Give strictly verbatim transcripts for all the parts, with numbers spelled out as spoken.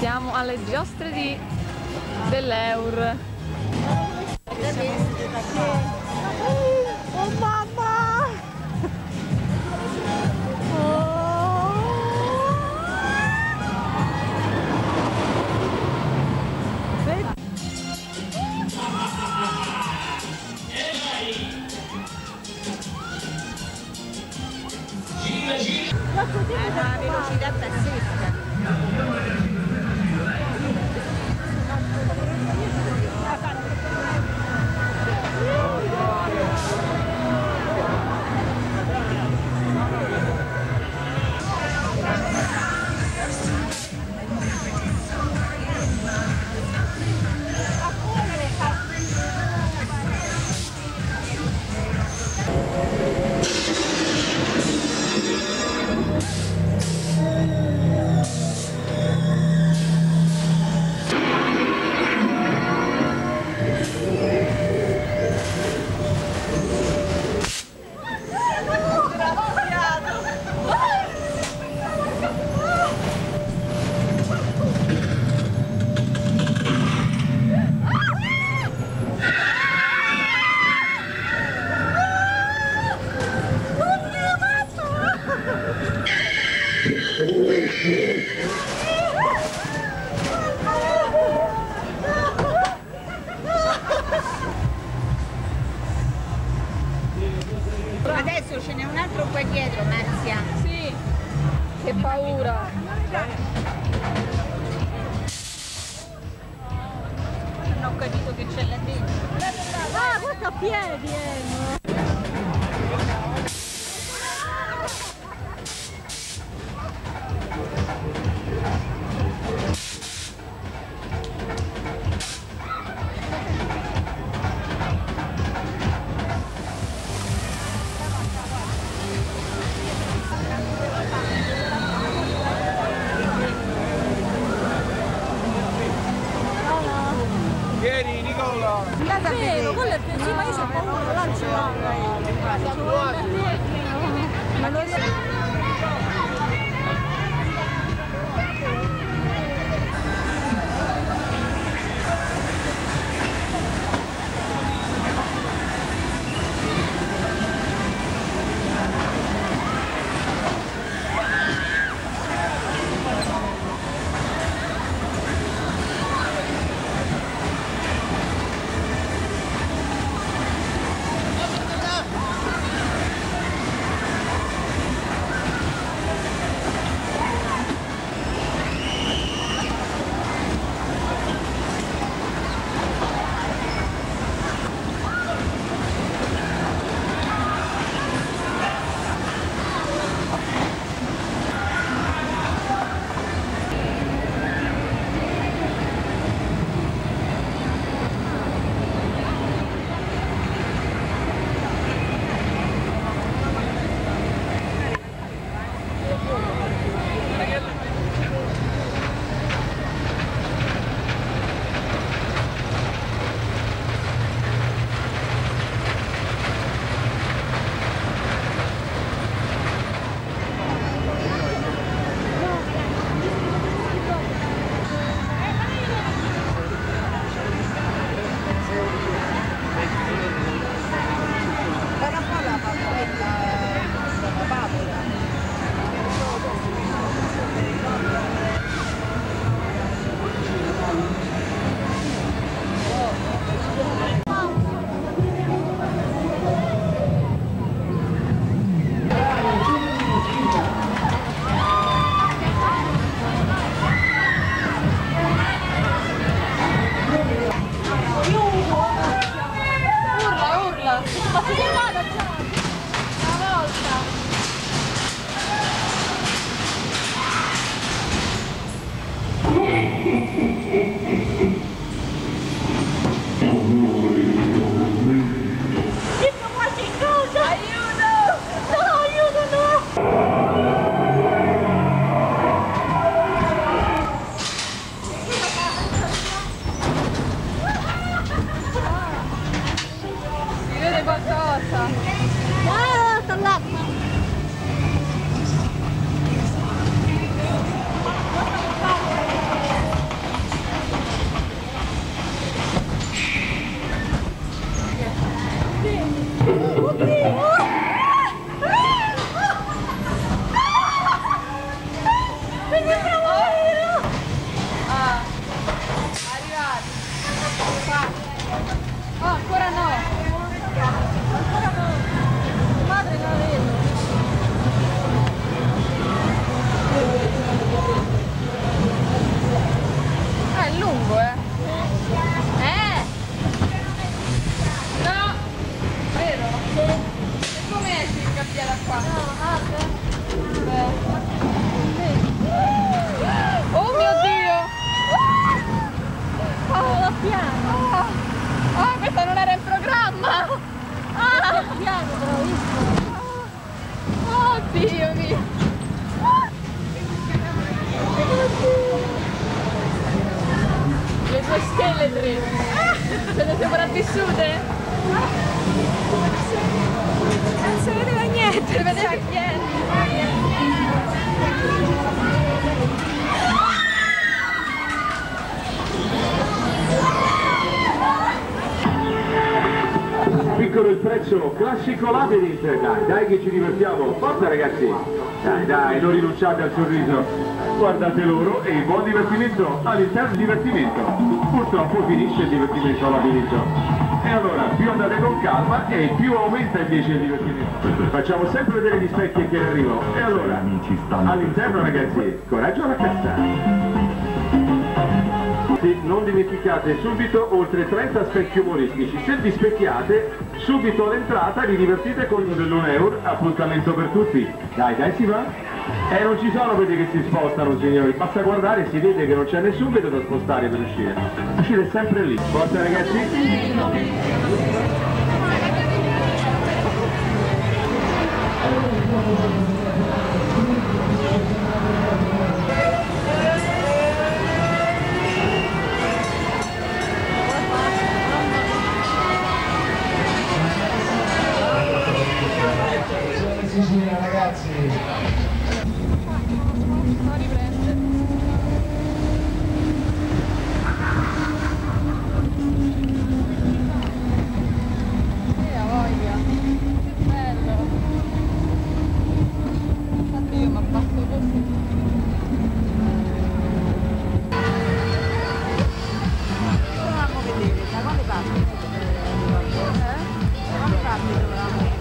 Siamo alle giostre di dell'Eur. Oh mamma! Oh. Gira, gira! È una velocità pazzesca. Adesso ce n'è un altro qua dietro, Marzia. Sì, che paura. Non ho capito che c'è là dentro. Ah, guarda a piedi, eh! Vieni Nicola! È vero, quello è vero, sì, ma io c'ho paura, là ce l'ho. Ma lo terzo classico labyrinth. Dai, dai che ci divertiamo, forza ragazzi, dai dai, non rinunciate al sorriso, guardate loro e il buon divertimento all'interno del divertimento. Purtroppo finisce il divertimento al labirinto. E allora più andate con calma e più aumenta invece il divertimento. Facciamo sempre vedere gli specchi che arrivano. E allora, all'interno ragazzi, coraggio alla cassa. Non dimenticate subito oltre trenta specchi umoristici. Se vi specchiate, subito all'entrata vi divertite con il dell'un euro, appuntamento per tutti. Dai, dai, si va? E eh, non ci sono quelli che si spostano, signori. Basta guardare, si vede che non c'è nessun vedo da spostare per uscire. Uscire sempre lì. Forza ragazzi. Sicilia ragazzi. Non riprende. Eh, a voglia. Che bello. Infatti io mi abbasso così. Dovevamo vedere, da quale parte? Eh? Da quale parte dovevamo vedere?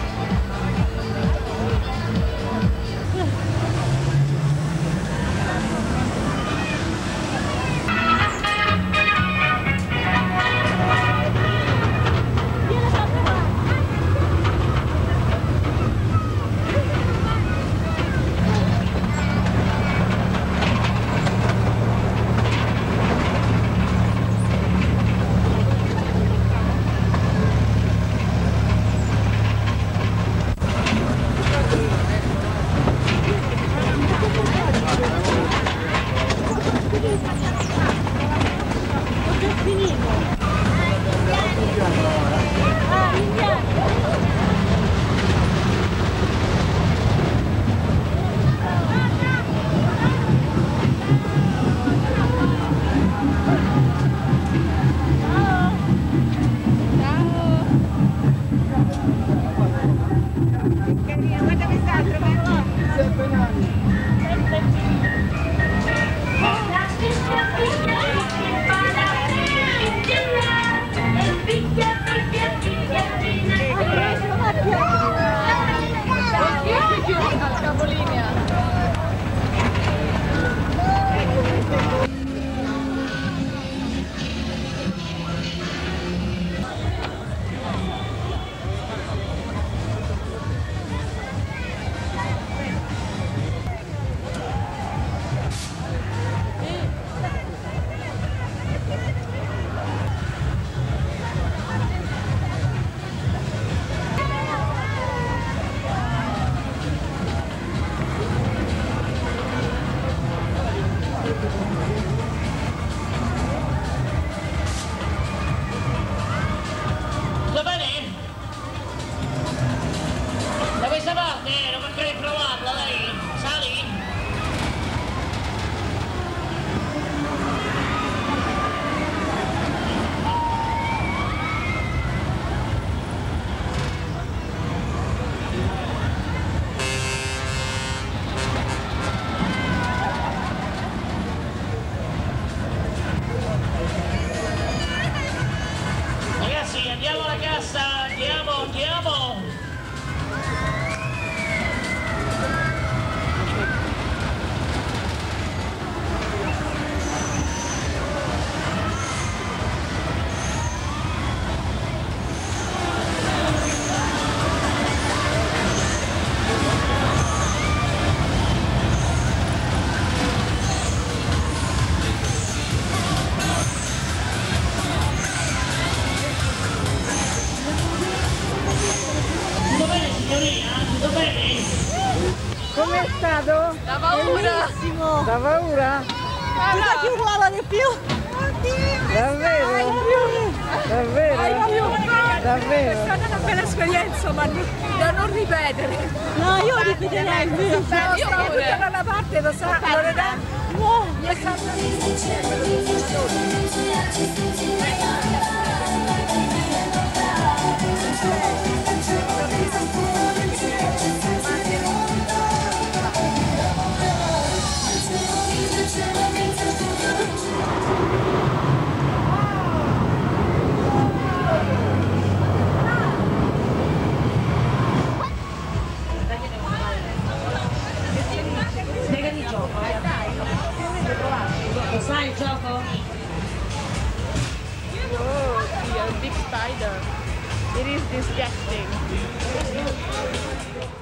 Com'è stato? Da paura! Bellissimo! Da paura? Cosa ti vuole di più? Davvero? Hai più! Davvero? Hai più! Davvero? È stata una bella esperienza, ma da non ripetere. No, io ripeterei invece. Io pure. Dalla parte lo sa, Loredana. No, mi è stato gioco? Oh, see, a big spider. It is disgusting.